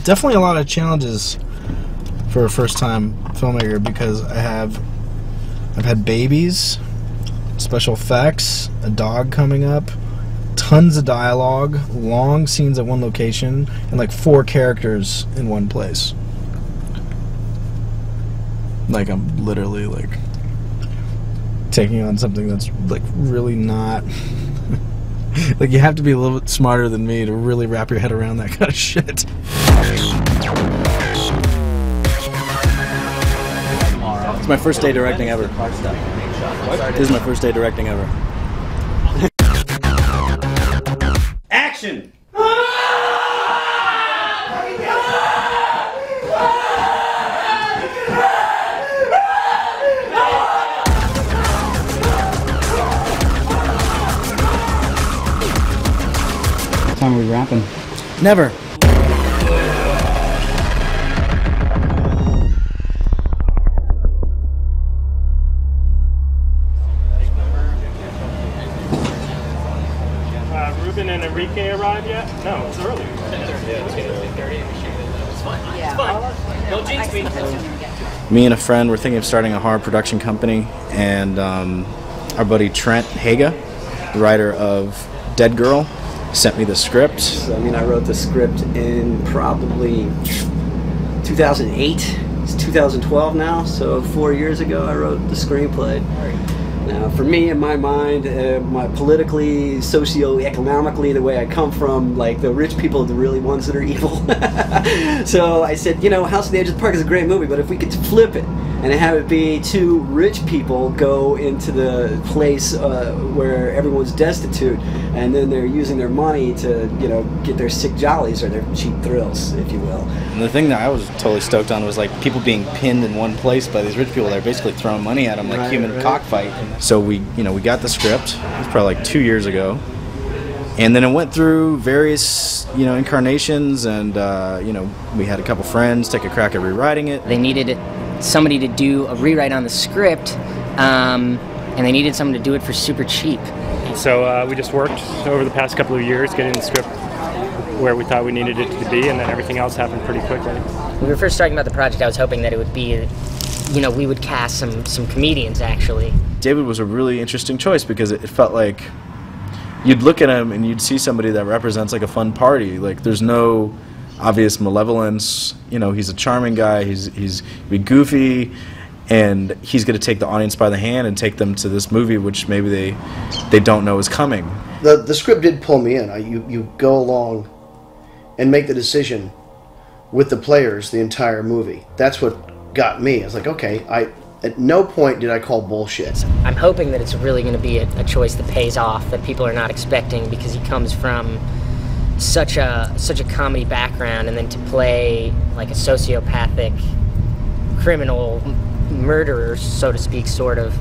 definitely a lot of challenges for a first-time filmmaker because I've had babies, special effects, a dog coming up, tons of dialogue, long scenes at one location, and like 4 characters in one place. Like I'm literally like taking on something that's like really not like you have to be a little bit smarter than me to really wrap your head around that kind of shit. It's my first day directing ever. This is my first day directing ever. Action! What time are we wrapping? Never. Ruben and Enrique arrived yet? No, it's early. Me and a friend were thinking of starting a horror production company, and our buddy Trent Haga, the writer of Dead Girl, sent me the script. I mean, I wrote the script in probably 2008. It's 2012 now, so 4 years ago I wrote the screenplay. Now, for me, in my mind, my politically, socio-economically, the way I come from, like, the rich people are the really ones that are evil. So I said, you know, House on the Edge of the Park is a great movie, but if we could flip it and have it be 2 rich people go into the place where everyone's destitute, and then they're using their money to, you know, get their sick jollies or their cheap thrills, if you will. And the thing that I was totally stoked on was like people being pinned in one place by these rich people. They're basically throwing money at them like human cockfight. So we got the script. It was probably like 2 years ago, and then it went through various incarnations, and we had a couple friends take a crack at rewriting it. They needed somebody to do a rewrite on the script, and they needed someone to do it for super cheap. So we just worked over the past couple of years getting the script where we thought we needed it to be, and then everything else happened pretty quickly. When we were first talking about the project, I was hoping that it would be, we would cast some comedians, actually. David was a really interesting choice because it felt like you'd look at him and you'd see somebody that represents like a fun party. Like there's no obvious malevolence. He's a charming guy. He's goofy, and he's going to take the audience by the hand and take them to this movie, which maybe they don't know is coming. The script did pull me in. You go along and make the decision with the players the entire movie. That's what got me. I was like, okay, at no point did I call bullshit. I'm hoping that it's really going to be a choice that pays off, that people are not expecting, because he comes from such a comedy background, and then to play like a sociopathic criminal murderer, so to speak, sort of,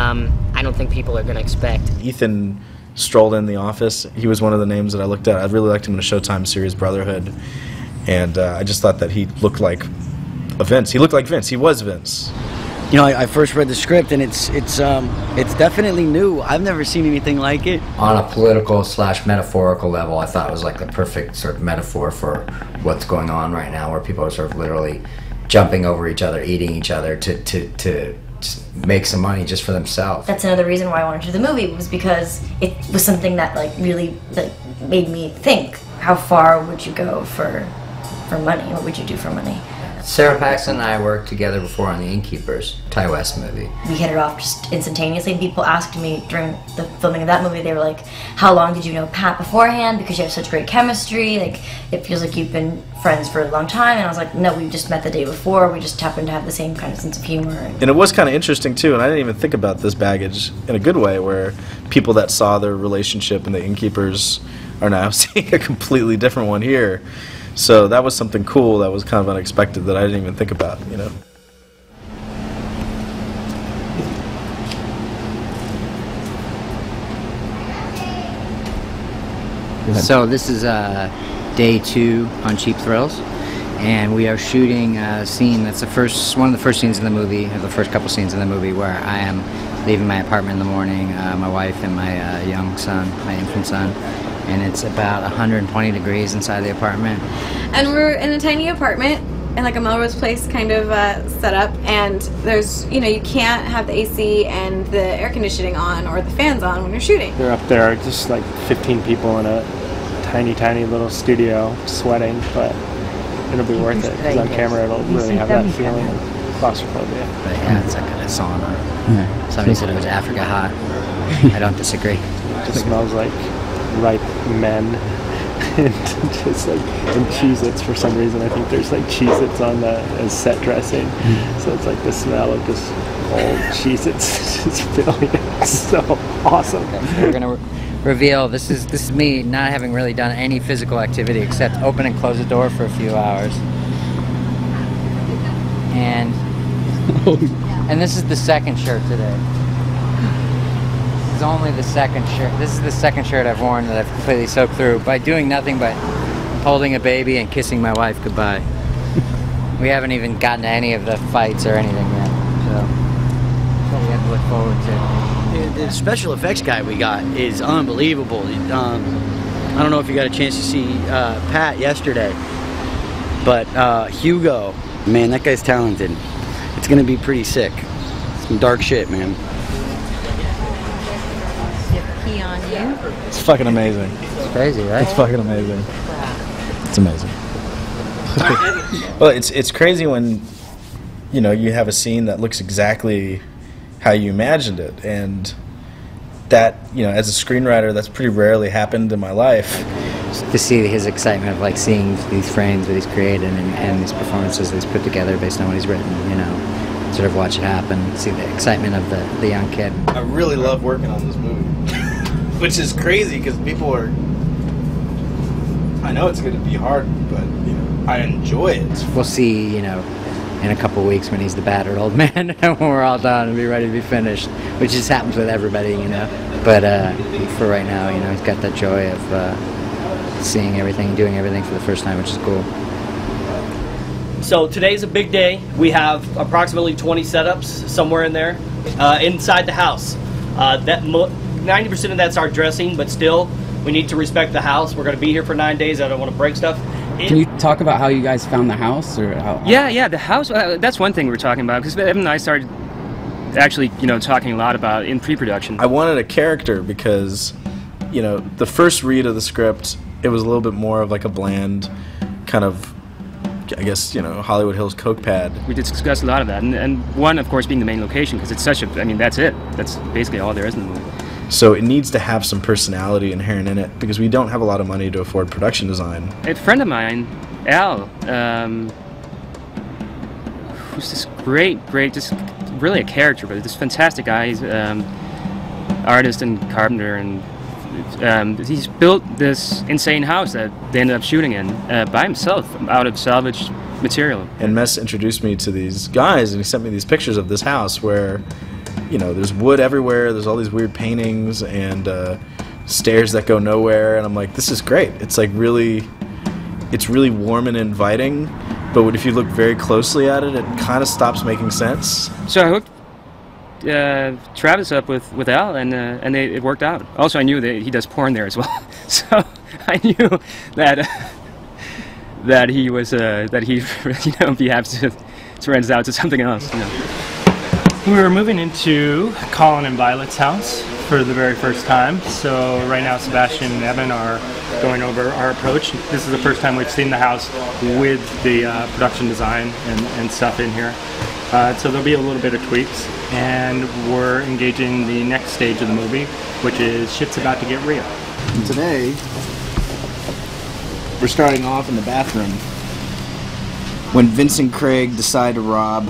I don't think people are going to expect. Ethan strolled in the office. He was one of the names that I looked at. I really liked him in a Showtime series, Brotherhood, and I just thought that he looked like a Vince. He looked like Vince. He was Vince. I first read the script, and it's definitely new. I've never seen anything like it. On a political / metaphorical level, I thought it was like the perfect sort of metaphor for what's going on right now, where people are sort of literally jumping over each other, eating each other to just make some money just for themselves. That's another reason why I wanted to do the movie, was because it was something that really made me think, how far would you go for money? What would you do for money? Sarah Paxton and I worked together before on The Innkeepers, Ty West movie. We hit it off just instantaneously, and people asked me during the filming of that movie, they were like, how long did you know Pat beforehand? Because you have such great chemistry, like, it feels like you've been friends for a long time. And I was like, no, we just met the day before, we just happened to have the same kind of sense of humor. And it was kind of interesting too, and I didn't even think about this baggage in a good way, where people that saw their relationship in The Innkeepers are now seeing a completely different one here. So that was something cool that was kind of unexpected that I didn't even think about, So this is day 2 on Cheap Thrills, and we are shooting a scene that's one of the first scenes in the movie, or the first couple scenes in the movie, where I am leaving my apartment in the morning, my wife and my young son, my infant son, and it's about 120 degrees inside the apartment. And we're in a tiny apartment in like a Melrose Place kind of setup, and there's, you know, you can't have the AC and the air conditioning on or the fans on when you're shooting. They're up there, just like 15 people in a tiny little studio sweating, but it'll be worth it because on camera it'll really have that feeling of claustrophobia. But yeah, it's like a sauna. Somebody said it was Africa hot. I don't disagree. It just smells like ripe men. And just like, and Cheez-Its for some reason. I think there's like Cheez-Its on the as set dressing, so it's like the smell of just old Cheez-Its just filling it. It's so awesome. We're gonna reveal this is me not having really done any physical activity except open and close the door for a few hours. And this is the second shirt today. Only the second shirt. This is the second shirt I've worn that I've completely soaked through by doing nothing but holding a baby and kissing my wife goodbye. We haven't even gotten to any of the fights or anything yet, so we have to look forward to. The special effects guy we got is unbelievable. I don't know if you got a chance to see Pat yesterday, but Hugo, man, that guy's talented. It's gonna be pretty sick. Some dark shit, man. On you. It's fucking amazing. It's crazy, right? It's fucking amazing. It's amazing. Well, it's crazy when, you know, you have a scene that looks exactly how you imagined it, and that, you know, as a screenwriter, that's pretty rarely happened in my life. To see his excitement of like seeing these frames that he's created and these performances that he's put together based on what he's written, you know, sort of watch it happen, see the excitement of the young kid. I really love working on this movie. Which is crazy because people are. I know it's going to be hard, but you know, I enjoy it. We'll see, you know, in a couple weeks when he's the battered old man and when we're all done and be ready to be finished, which just happens with everybody, you know. But for right now, you know, he's got that joy of seeing everything, doing everything for the first time, which is cool. So today's a big day. We have approximately 20 setups somewhere in there inside the house. 90% of that's our dressing, but still, we need to respect the house. We're going to be here for 9 days. I don't want to break stuff. Can you talk about how you guys found the house, or how? Yeah, the house. That's one thing we're talking about because Evan and I started actually, you know, talking a lot about in pre-production. I wanted a character because, you know, the first read of the script, it was a little bit more of like a bland kind of, I guess, you know, Hollywood Hills coke pad. We did discuss a lot of that, and one, of course, being the main location because it's such a. I mean, that's it. That's basically all there is in the movie. So it needs to have some personality inherent in it because we don't have a lot of money to afford production design. A friend of mine, Al, who's this great, just really a character, but this fantastic guy. He's artist and carpenter, and he's built this insane house that they ended up shooting in by himself out of salvaged material. And Mess introduced me to these guys, and he sent me these pictures of this house where, you know, there's wood everywhere, there's all these weird paintings and stairs that go nowhere, and I'm like, this is great. It's like really warm and inviting, but if you look very closely at it, it kind of stops making sense. So I hooked Travis up with Al, and it worked out. Also, I knew that he does porn there as well, so I knew that that he was that he, you know, be happy to rent it out to something else. You know. We were moving into Colin and Violet's house for the very first time. So right now Sebastian and Evan are going over our approach. This is the first time we've seen the house with the production design and stuff in here. So there'll be a little bit of tweaks. And we're engaging the next stage of the movie, which is shit's about to get real. And today, we're starting off in the bathroom when Vince and Craig decide to rob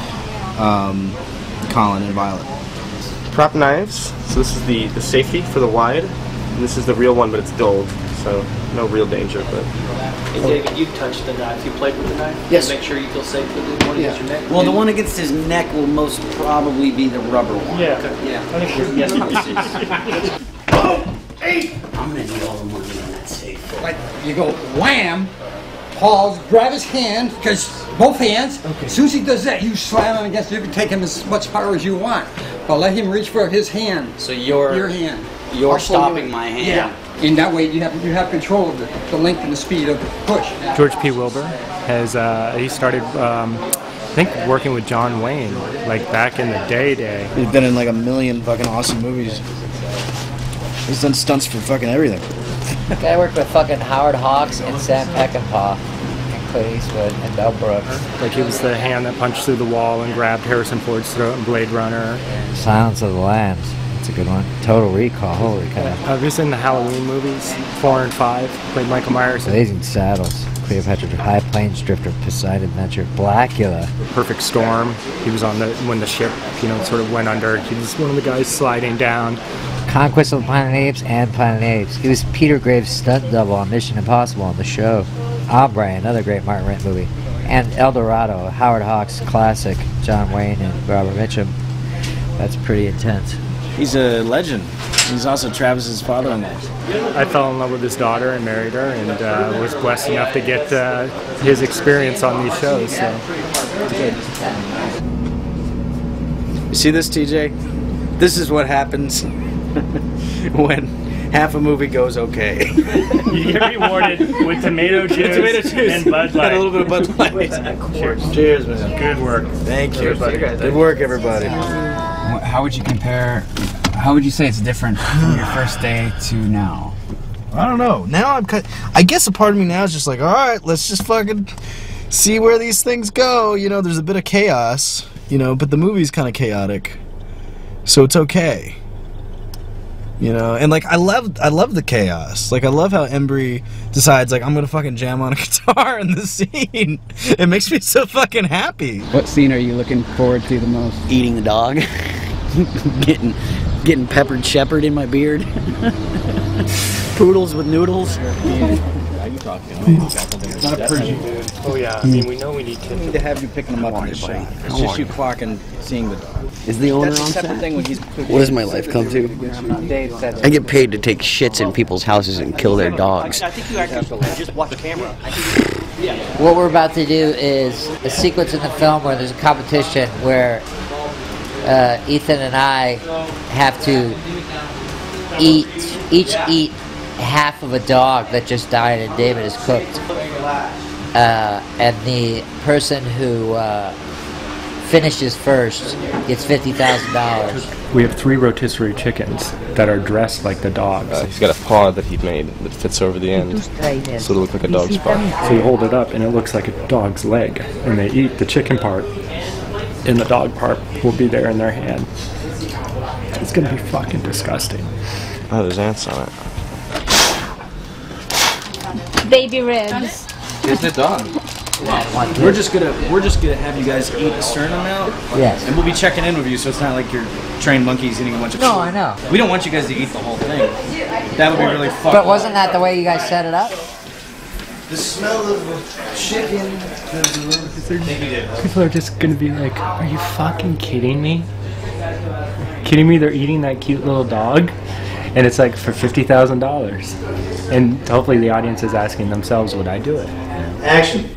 Colin and Violet. Prop knives. So this is the safety for the wide, and this is the real one, but it's dulled, so no real danger. But hey David, you touched the knife. You played with the knife. Yes. Make sure you feel safe with the one against your neck. Well, the one against his neck will most probably be the rubber one. Yeah. Okay. Yeah. I think we're guessing. Oh, hey! I'm gonna need all the money on that safe. Like you go wham. Paul, grab his hand, because both hands. Okay. As soon as he does that, you slam him against it. You can take him as much power as you want. But let him reach for his hand. So your hand. You're stopping my hand. Yeah. And that way you have control of the length and the speed of the push. George P. Wilbur has he started I think working with John Wayne like back in the day. He's been in like a million fucking awesome movies. He's done stunts for fucking everything. I worked with fucking Howard Hawks and Sam Peckinpah and Clint Eastwood and Mel Brooks. Like he was the hand that punched through the wall and grabbed Harrison Ford's throat in Blade Runner. Silence of the Lambs. That's a good one. Total Recall. Holy cow. Have you seen the Halloween movies? 4 and 5. Played Michael Myers. Blazing Saddles. Cleopatra, High Plains Drifter, Poseidon Adventure, Blackula. Perfect Storm. He was on when the ship, sort of went under. He was one of the guys sliding down. Conquest of the Planet of the Apes and Planet of the Apes. He was Peter Graves' stunt double on Mission Impossible on the show. Ombre, another great Martin Rent movie. And El Dorado, Howard Hawks classic, John Wayne and Robert Mitchum. That's pretty intense. He's a legend. He's also Travis's father-in-law. I fell in love with his daughter and married her, and was blessed enough to get his experience on these shows. So it's good. You see this, TJ? This is what happens when half a movie goes okay. You get rewarded with tomato juice, and Bud Light. And a little bit of Bud Light. Cheers. Cheers, man. Good work. Thank you. Everybody. Good work, everybody. How would you compare? How would you say it's different from your first day to now? I don't know. Now I guess a part of me now is just like, all right, let's just fucking see where these things go. There's a bit of chaos, but the movie's kind of chaotic, so it's okay. And like I love the chaos. Like I love how Embry decides like I'm gonna fucking jam on a guitar in the scene. It makes me so fucking happy. What scene are you looking forward to the most? Eating the dog. Getting peppered shepherd in my beard. Poodles with noodles. Are you talking? Not a Persian. Oh yeah, I mean we know we need to. I need to have you picking them up in the shot. It's just you clocking, seeing the dog. Is the owner That's a on separate set? thing when he's. What does my life come to? I get paid to take shits in people's houses and kill their dogs. I think you actually just watch the camera. What we're about to do is a sequence in the film where there's a competition where Ethan and I have to each eat half of a dog that just died and David has cooked. And the person who finishes first gets $50,000. We have 3 rotisserie chickens that are dressed like the dogs. He's got a paw that he made that fits over the end, so it'll look like a dog's paw. So you hold it up and it looks like a dog's leg, and they eat the chicken part, and the dog part will be there in their hand. It's gonna be fucking disgusting. Oh, there's ants on it. Baby ribs. Here's the dog. We're just gonna have you guys eat a certain amount. Yes. And we'll be checking in with you, so it's not like you're trained monkeys eating a bunch of No, food. I know. We don't want you guys to eat the whole thing. That would be really fucked. But wasn't that the way you guys set it up? The smell of chicken. People are just gonna be like, are you fucking kidding me? Kidding me? They're eating that cute little dog, and it's like for $50,000. And hopefully the audience is asking themselves, would I do it? Action.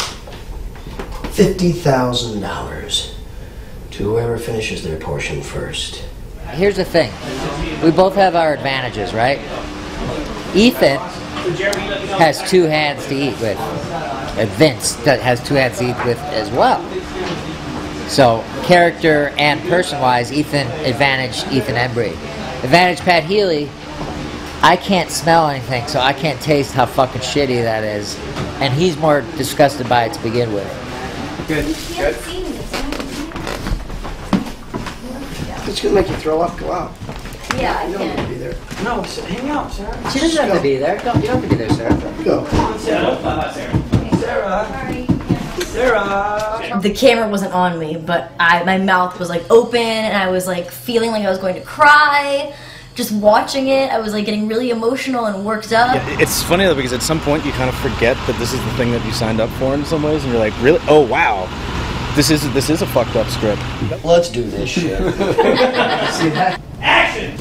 $50,000 to whoever finishes their portion first. Here's the thing. We both have our advantages, right? Ethan has 2 hands to eat with. And Vince has 2 hands to eat with as well. So, character and person-wise, Ethan Embry. Advantage Pat Healy, I can't smell anything, so I can't taste how fucking shitty that is. And he's more disgusted by it to begin with. Good. Good. It's gonna make you throw up. Go out. Yeah, I You don't can. need to be there. No, hang out, Sarah. She doesn't have to be there. You don't have to be there, Sarah. Go. Sarah. The camera wasn't on me, but my mouth was like open, and I was like feeling like I was going to cry. Just watching it, I was like getting really emotional and worked up. Yeah, it's funny though, because at some point you kind of forget that this is the thing that you signed up for in some ways, and you're like, really? Oh wow, this is a fucked up script. Let's do this shit. See that? Action!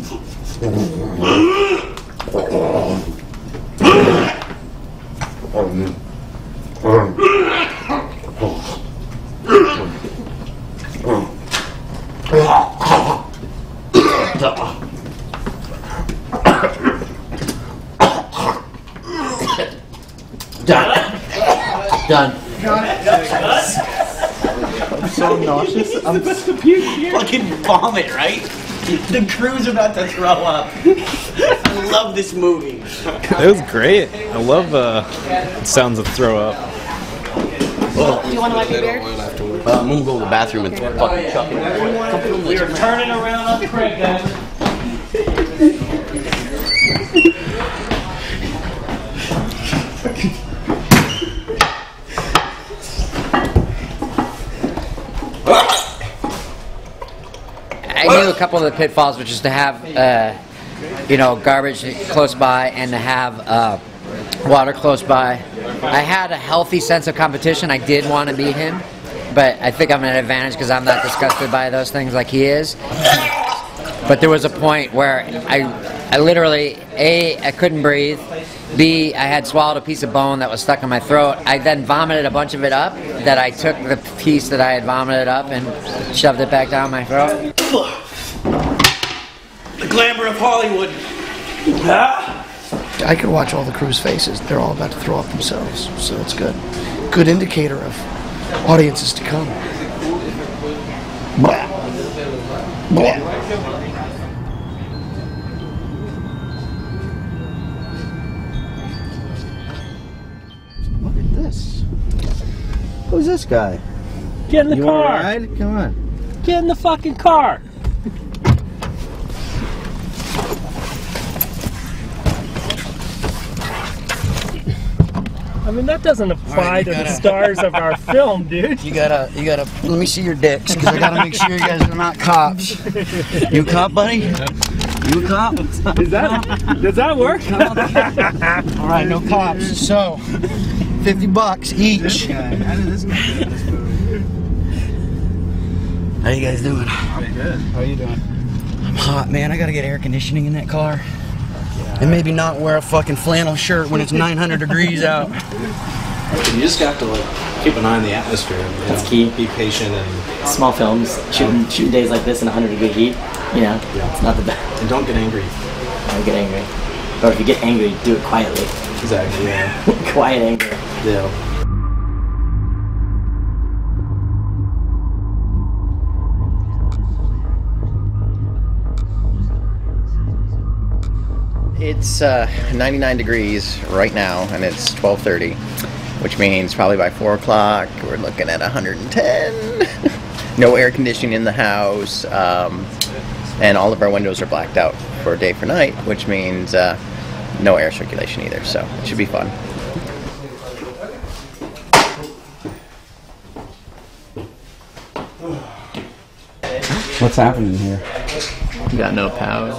Done. I'm so nauseous. I'm fucking vomit, right? The crew's about to throw up. I love this movie. It was great. I love sounds of throw up. Do you want to wipe your beard? I'm gonna go to the bathroom and fucking chuck it. We are turning around on Craig, guys. I knew a couple of the pitfalls, which is to have, you know, garbage close by and to have water close by. I had a healthy sense of competition. I did want to beat him, but I think I'm at an advantage because I'm not disgusted by those things like he is. But there was a point where I literally, A, I couldn't breathe. B, I had swallowed a piece of bone that was stuck in my throat. I then vomited a bunch of it up, that I took the piece that I had vomited up and shoved it back down my throat. The glamour of Hollywood. I could watch all the crew's faces. They're all about to throw up themselves, so it's good. Good indicator of audiences to come. Blah. Blah. Look at this. Who's this guy? Get in the You car. wanna ride? Come on. Get in the fucking car. I mean, that doesn't apply to the stars of our film, dude. You gotta, let me see your dicks, because I gotta make sure you guys are not cops. You a cop, buddy? You a cop? Does that work? All right, no cops. So, $50 each. How you guys doing? Pretty good. How you doing? I'm hot, man. I gotta get air conditioning in that car. And maybe not wear a fucking flannel shirt when it's 900 degrees out. You just have to like keep an eye on the atmosphere. That's key. Be patient and Small films, shooting days like this in 100-degree heat, you know, it's not the best. And don't get angry. Don't get angry. Or if you get angry, do it quietly. Exactly. Yeah. Quiet anger. Yeah. It's 99 degrees right now, and it's 12:30, which means probably by 4 o'clock we're looking at 110. No air conditioning in the house, and all of our windows are blacked out for day for night, which means no air circulation either. So it should be fun. What's happening here? We got no power.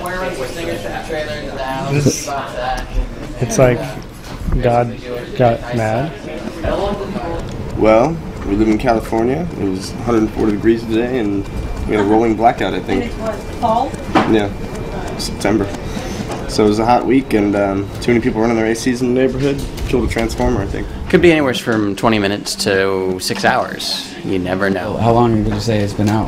It's like God got mad. Well, we live in California. It was 140 degrees today, and we had a rolling blackout, I think. Fall? Yeah, September. So it was a hot week, and too many people running their ACs in the neighborhood. Killed a transformer, I think. Could be anywhere from 20 minutes to 6 hours. You never know. How long did you say it's been out?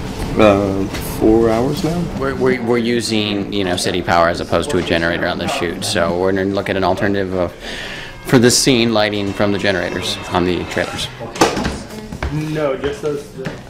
4 hours now. We're using, you know, city power as opposed to a generator on the shoot. So we're going to look at an alternative of, for this scene, lighting from the generators on the trailers. No, just those.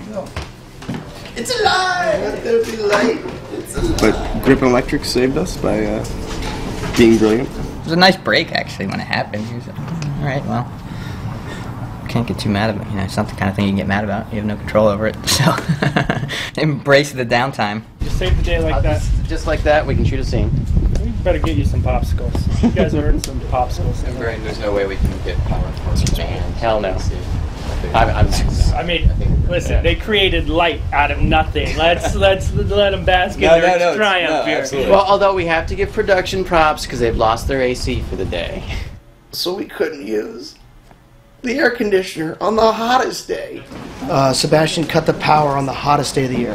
It's alive! Let there be light. It's alive. But Grip and Electric saved us by being brilliant. It was a nice break, actually, when it happened. He was like, all right, well, can't get too mad about it. You know, it's not the kind of thing you can get mad about. You have no control over it, so embrace the downtime. Just save the day like that. Just like that, we can shoot a scene. We better get you some popsicles. You guys ordered some popsicles. There's no way we can get power for man. Hell no. I mean, listen, they created light out of nothing. Let's let them bask in their triumph here. Well, although we have to give production props because they've lost their AC for the day. So we couldn't use the air conditioner on the hottest day. Sebastian cut the power on the hottest day of the year.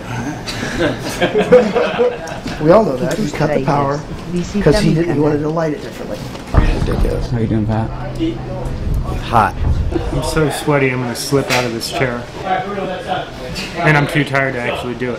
We all know that. He cut the power because he wanted to light it differently. Ridiculous. How you doing, Pat? Hot. I'm so sweaty I'm gonna slip out of this chair. And I'm too tired to actually do it.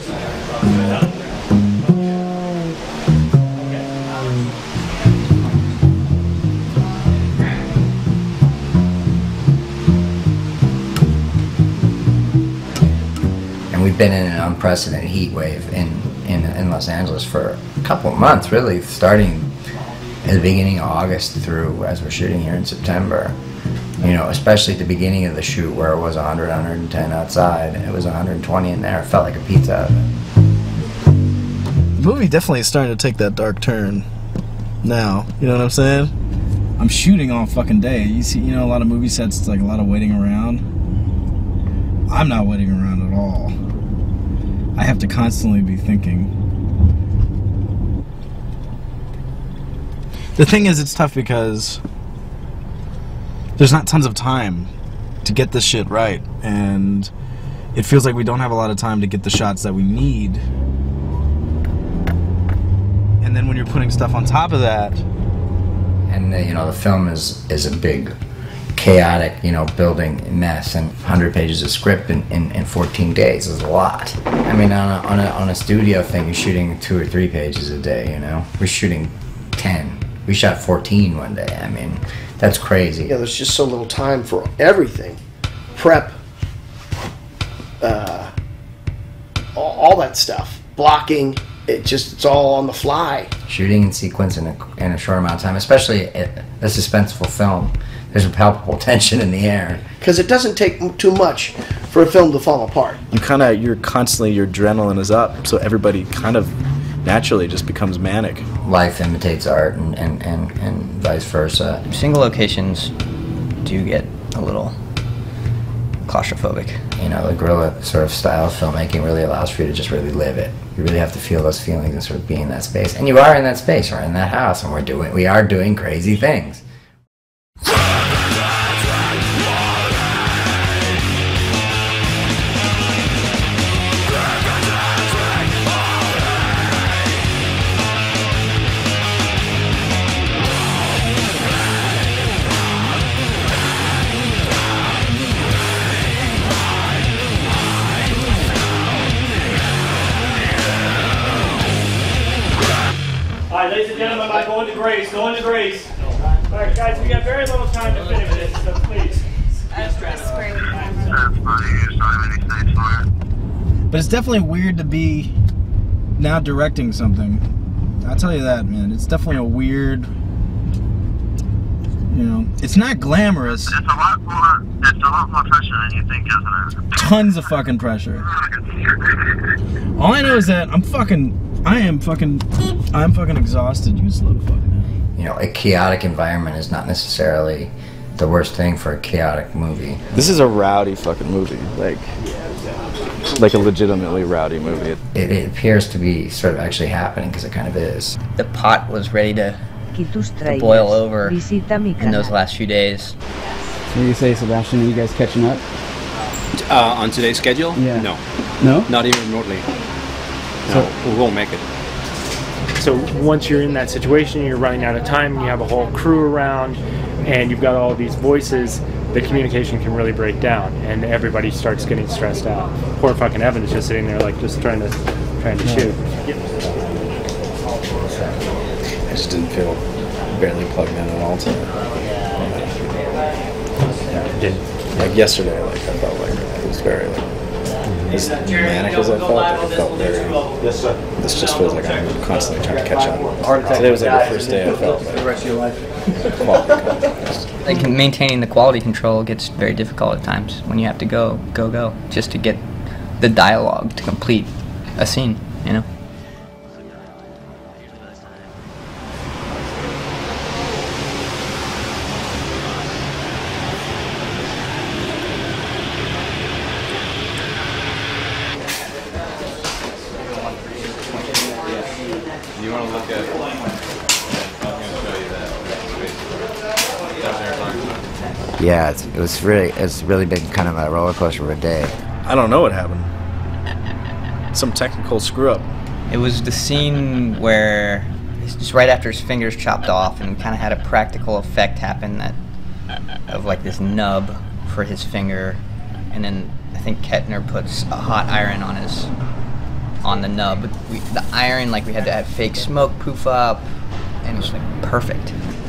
And we've been in an unprecedented heat wave in Los Angeles for a couple of months, really, starting at the beginning of August through as we're shooting here in September. You know, especially at the beginning of the shoot where it was 100, 110 outside, and it was 120 in there. It felt like a pizza oven. The movie definitely is starting to take that dark turn now. You know what I'm saying? I'm shooting all fucking day. You see, you know, a lot of movie sets, it's like a lot of waiting around. I'm not waiting around at all. I have to constantly be thinking. The thing is, it's tough because there's not tons of time to get this shit right, and it feels like we don't have a lot of time to get the shots that we need. And then when you're putting stuff on top of that, and you know, the film is a big chaotic, you know, building mess, and 100 pages of script in 14 days is a lot. I mean, on a studio thing, you're shooting 2 or 3 pages a day, you know. We're shooting 10. We shot 14 one day. I mean, that's crazy. Yeah, there's just so little time for everything. Prep, all that stuff. Blocking, it's all on the fly. Shooting in sequence in a short amount of time, especially a suspenseful film. There's a palpable tension in the air. Because it doesn't take too much for a film to fall apart. You're constantly, your adrenaline is up, so everybody kind of naturally just becomes manic. Life imitates art and vice versa. Single locations do get a little claustrophobic. You know, the guerrilla sort of style of filmmaking really allows for you to just really live it. You really have to feel those feelings and sort of be in that space. And you are in that space, or in that house, and we are doing crazy things. Alright, ladies and gentlemen, I'm going to Grace. Going to Grace. Alright, guys, we got very little time to finish this, so please. But it's definitely weird to be now directing something. I'll tell you that, man. It's definitely a weird, you know, it's not glamorous. It's a lot more pressure than you think, isn't it? Tons of fucking pressure. All I know is that I'm fucking exhausted, you slow fuck man. You know, a chaotic environment is not necessarily the worst thing for a chaotic movie. This is a rowdy fucking movie, like a legitimately rowdy movie. It appears to be sort of actually happening, because it kind of is. The pot was ready to boil over in those last few days. What do you say, Sebastian? Are you guys catching up? On today's schedule? Yeah. No. No? Not even remotely. No, we won't make it. So once you're in that situation, you're running out of time, you have a whole crew around, and you've got all these voices, the communication can really break down, and everybody starts getting stressed out. Poor fucking Evan is just sitting there, like, just trying to shoot. I just didn't feel barely plugged in at all today. Like yesterday, like I felt like it was very as manic as I felt. Like I felt very. This just feels like I'm constantly trying to catch up. Today was like the first day I felt like the rest of your life. Quality. Like maintaining the quality control gets very difficult at times when you have to go just to get the dialogue to complete a scene, you know. You want to look at? I'm going to show you that. Down there. Yeah, it's really been kind of a roller coaster of a day. I don't know what happened. Some technical screw up. It was the scene where it's just right after his fingers chopped off, and we kind of had a practical effect happen of like this nub for his finger, and then I think Kettner puts a hot iron on the nub. The iron, like we had to have fake smoke poof up, and it was like perfect.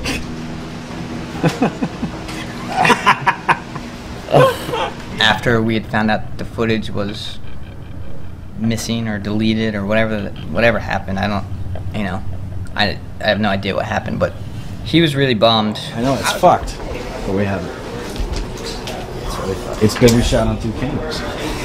After we had found out the footage was missing or deleted or whatever happened, I have no idea what happened, but he was really bummed. I know, it's fucked, but we haven't. It's been reshot on 2 cameras.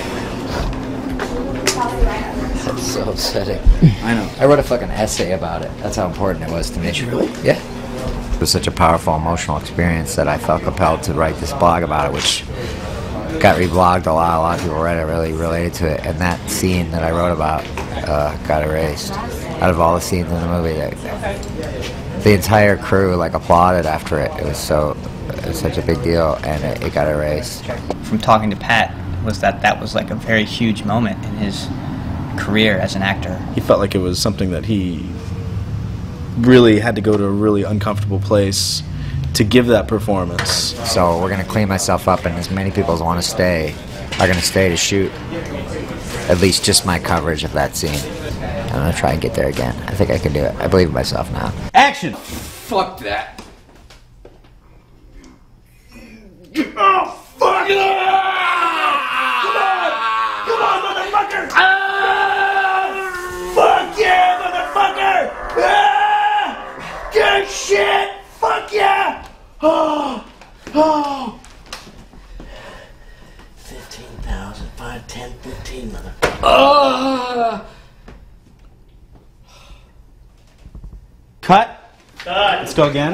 That's so upsetting. I know. I wrote a fucking essay about it. That's how important it was to me. Did you really? Yeah. It was such a powerful emotional experience that I felt compelled to write this blog about it, which got reblogged a lot of people read it, really related to it, and that scene that I wrote about got erased. Out of all the scenes in the movie, the entire crew like applauded after it. It was such a big deal, and it got erased. From talking to Pat, was that was like a very huge moment in his career as an actor. He felt like it was something that he really had to go to a really uncomfortable place to give that performance. So we're gonna clean myself up, and as many people as want to stay are gonna stay to shoot at least just my coverage of that scene. I'm gonna try and get there again. I think I can do it. I believe in myself now. Action! Fuck that. Oh, fuck! Come on, motherfucker! Fuck yeah, motherfucker! Good shit! Fuck yeah! Oh! 15,000, 5, 10, 15, motherfucker. Cut. Let's go again.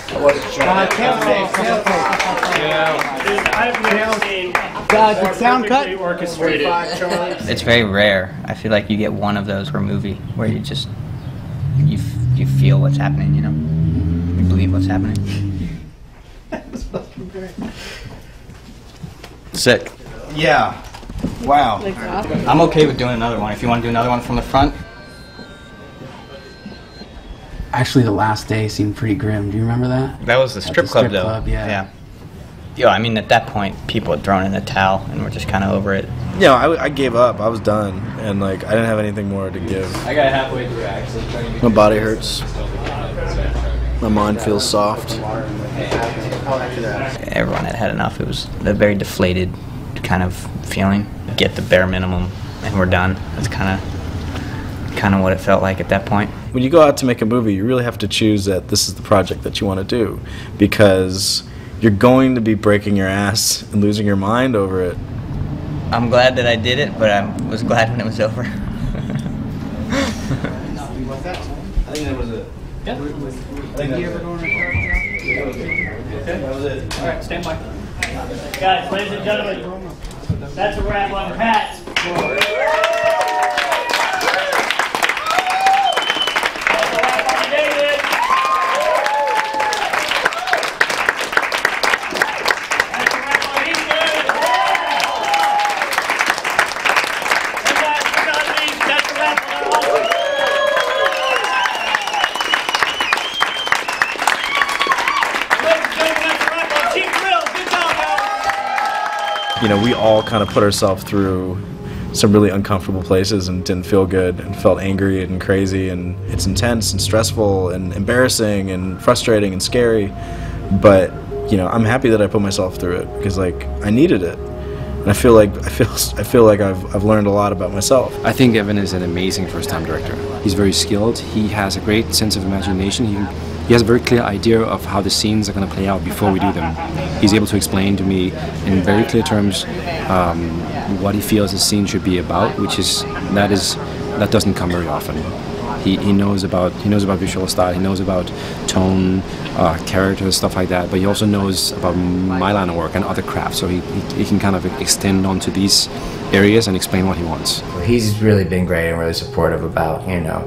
God, the sound cut. It's very rare. I feel like you get one of those per movie where you just you feel what's happening, you believe what's happening. Sick. Yeah. Wow. I'm okay with doing another one. If you want to do another one from the front. Actually, the last day seemed pretty grim. Do you remember that? That was the strip club, though. Club, yeah. Yo, I mean, at that point, people had thrown in the towel, and we're just kind of over it. Yeah, I gave up. I was done, and like I didn't have anything more to give. I got halfway through actually. My body hurts. My mind feels soft. Everyone had enough. It was a very deflated kind of feeling. Get the bare minimum, and we're done. That's kind of what it felt like at that point. When you go out to make a movie, you really have to choose that this is the project that you want to do, because you're going to be breaking your ass and losing your mind over it. I'm glad that I did it, but I was glad when it was over. I think that was it. Yeah. Okay, that was it. All right, stand by. Guys, ladies and gentlemen, that's a wrap on Pat. You know, we all kind of put ourselves through some really uncomfortable places and didn't feel good and felt angry and crazy, and it's intense and stressful and embarrassing and frustrating and scary. But, you know, I'm happy that I put myself through it because, like, I needed it. And I feel like I've learned a lot about myself. I think Evan is an amazing first-time director. He's very skilled. He has a great sense of imagination. He has a very clear idea of how the scenes are going to play out before we do them. He's able to explain to me in very clear terms what he feels the scene should be about, that doesn't come very often. He knows about visual style. He knows about tone, characters, stuff like that. But he also knows about my line of work and other crafts. So he can kind of extend onto these areas and explain what he wants. He's really been great and really supportive about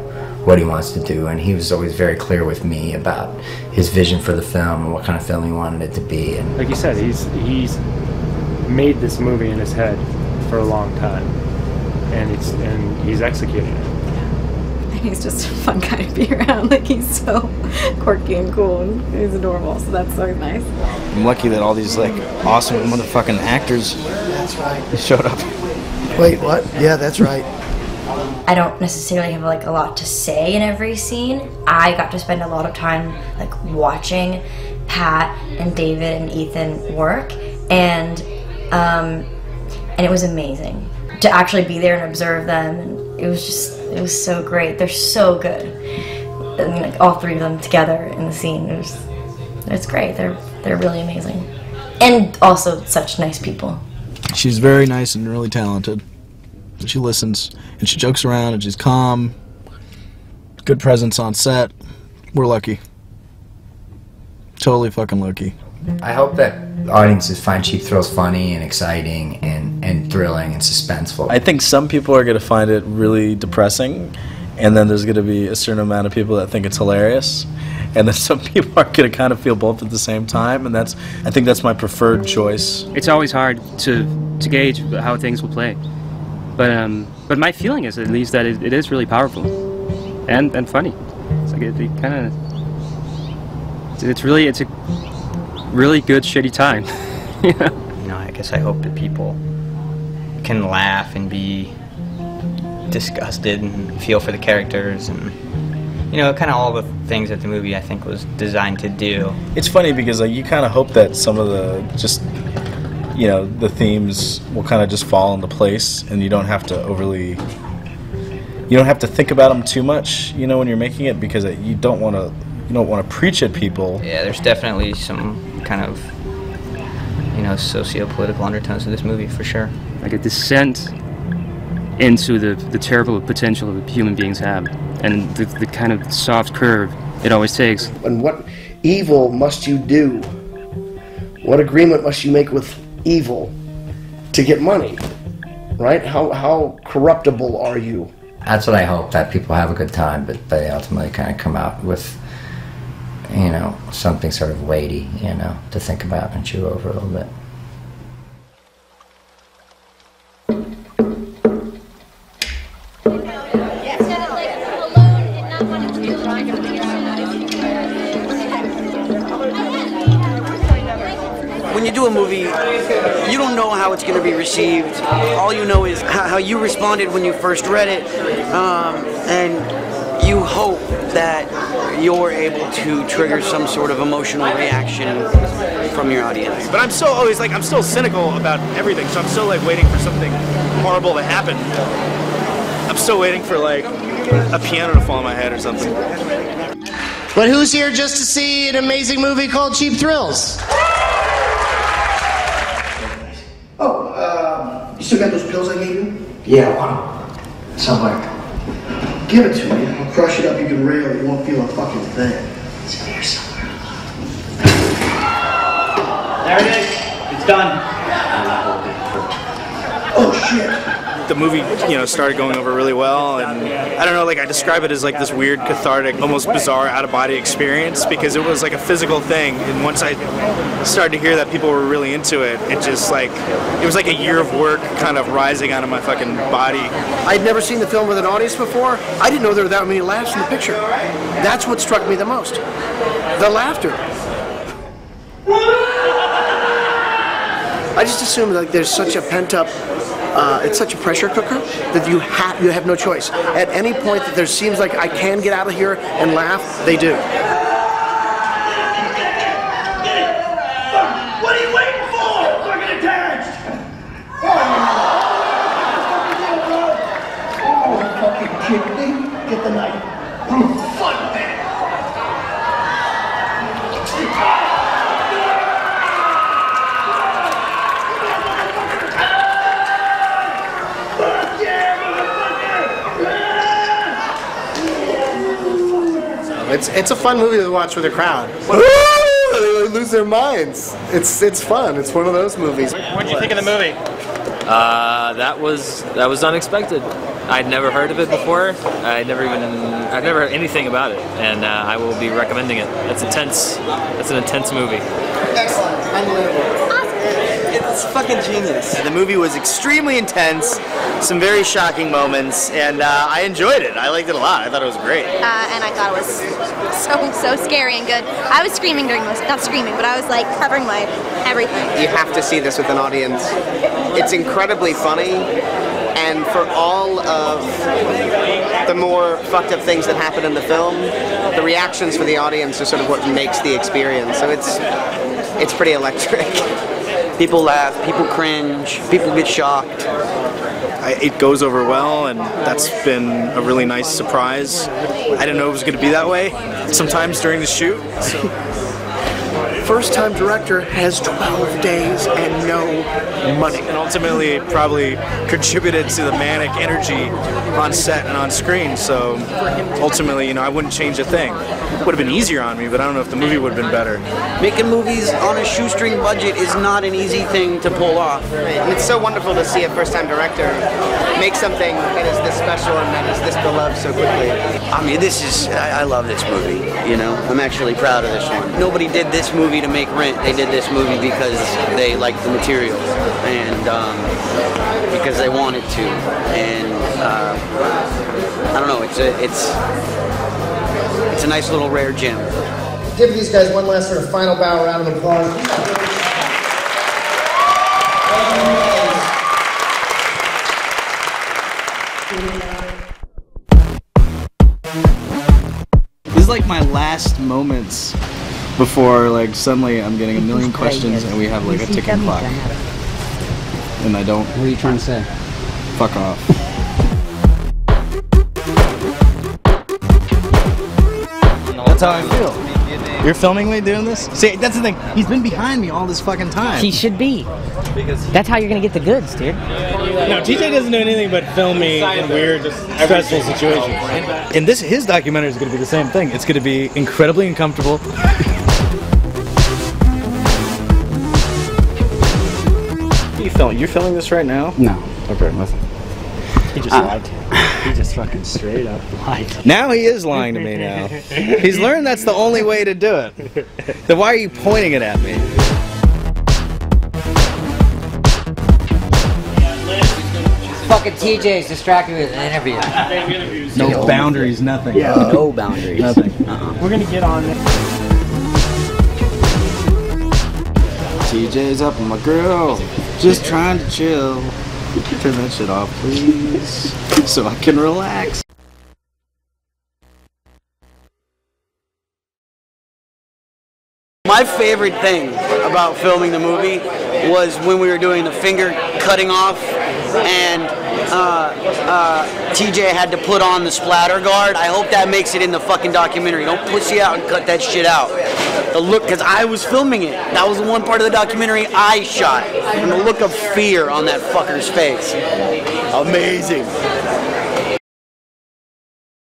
what he wants to do, and he was always very clear with me about his vision for the film and what kind of film he wanted it to be. And like you said, he's made this movie in his head for a long time, and he's executing it. And he's just a fun guy to be around. Like, he's so quirky and cool, and he's adorable. So that's so nice. I'm lucky that all these like awesome motherfucking actors showed up. Wait, what? Yeah, that's right. I don't necessarily have like a lot to say in every scene. I got to spend a lot of time like watching Pat and David and Ethan work, and it was amazing to actually be there and observe them. And it was so great. They're so good. I mean, like all three of them together in the scene. It's great. They're really amazing, and also such nice people. She's very nice and really talented. She listens, and she jokes around, and she's calm. Good presence on set. We're lucky. Totally fucking lucky. I hope that audiences find Cheap Thrills funny and exciting and thrilling and suspenseful. I think some people are going to find it really depressing, and then there's going to be a certain amount of people that think it's hilarious, and then some people are going to kind of feel both at the same time, and I think that's my preferred choice. It's always hard to gauge how things will play. But my feeling is at least that it is really powerful and funny. It's like it kind of it's a really good shitty time. You know, I guess I hope that people can laugh and be disgusted and feel for the characters, and kind of all the things that the movie I think was designed to do. It's funny because like you kind of hope that some of the the themes will kind of just fall into place, and you don't have to think about them too much, when you're making it, because you don't want to preach at people. Yeah, there's definitely some kind of socio-political undertones to this movie for sure. Like a descent into the terrible potential that human beings have, and the kind of soft curve it always takes. And what evil must you do? What agreement must you make with evil to get money, right? How corruptible are you? That's what I hope, that people have a good time, but they ultimately kind of come out with, something sort of weighty, to think about and chew over a little bit. When you do a movie, you don't know how it's going to be received. All you know is how you responded when you first read it, and you hope that you're able to trigger some sort of emotional reaction from your audience. But I'm still cynical about everything, so I'm still waiting for something horrible to happen. I'm still waiting for a piano to fall on my head or something. But who's here just to see an amazing movie called Cheap Thrills? You still got those pills I gave you? Yeah, one. Somewhere. Give it to me. I'll crush it up. You can rail it. You won't feel a fucking thing. It's in here somewhere. There it is. It's done. Oh shit. The movie, started going over really well, and I don't know, I describe it as this weird, cathartic, almost bizarre out-of-body experience, because it was a physical thing, and once I started to hear that people were really into it, it just it was a year of work kind of rising out of my fucking body. I'd never seen the film with an audience before. I didn't know there were that many laughs in the picture. That's what struck me the most. The laughter. I just assumed there's such a pent-up it's such a pressure cooker that you have no choice. At any point that there seems like I can get out of here and laugh, they do. What are you waiting for? Fucking attached! Oh, fucking kidding me? Get the knife. Fuck, man! It's a fun movie to watch with a crowd. They lose their minds. It's fun. It's one of those movies. What did you think of the movie? That was unexpected. I'd never heard of it before. I've never heard anything about it, and I will be recommending it. It's intense. It's an intense movie. Excellent. Unbelievable. It's fucking genius. The movie was extremely intense, some very shocking moments, and I enjoyed it. I liked it a lot. I thought it was great. And I thought it was so scary and good. I was screaming during most, not screaming, but I was like covering my everything. You have to see this with an audience. It's incredibly funny, and for all of the more fucked up things that happen in the film, the reactions for the audience are sort of what makes the experience. So it's pretty electric. People laugh, people cringe, people get shocked. It goes over well, and that's been a really nice surprise. I didn't know it was going to be that way sometimes during the shoot. So. First-time director has 12 days and no money. And ultimately, it probably contributed to the manic energy on set and on screen. So ultimately, you know, I wouldn't change a thing. It would have been easier on me, but I don't know if the movie would have been better. Making movies on a shoestring budget is not an easy thing to pull off. And it's so wonderful to see a first-time director make something that is this special and that is this beloved so quickly. I mean, I love this movie, you know? I'm actually proud of this one. Nobody did this movie to make rent. They did this movie because they liked the material and because they wanted to. And I don't know, it's a nice little rare gem. Give these guys one last sort of final bow, round of applause. This is like my last moments before like suddenly I'm getting a million questions and we have like a ticking clock. And I don't. What are you trying to say? Fuck off. That's how I feel. You're filming me doing this? See, that's the thing. He's been behind me all this fucking time. He should be. That's how you're gonna get the goods, dude. No, TJ doesn't do anything but film me in weird, stressful situations. And his documentary is going to be the same thing. It's going to be incredibly uncomfortable. You're filming this right now? No. Okay, nothing. He just lied to me. He just fucking straight up lied to me. Now he is lying to me now. He's learned that's the only way to do it. Then why are you pointing it at me? Fucking TJ's distracted with an interview. No boundaries, nothing. Yeah. No boundaries. Nothing. We're gonna get on it. TJ's up on my grill. Just trying to chill. Turn that shit off, please. So I can relax. My favorite thing about filming the movie was when we were doing the finger cutting off and TJ had to put on the splatter guard. I hope that makes it in the fucking documentary. Don't pussy out and cut that shit out. The look, because I was filming it. That was the one part of the documentary I shot. And the look of fear on that fucker's face. Amazing.